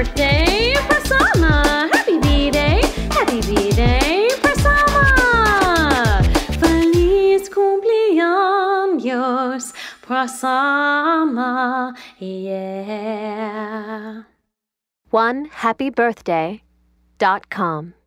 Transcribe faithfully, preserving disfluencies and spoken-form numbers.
birthday, Prasama! Happy B-Day, happy B-Day, Prasama! Feliz cumpleaños, Prasama, yeah. one happy birthday dot com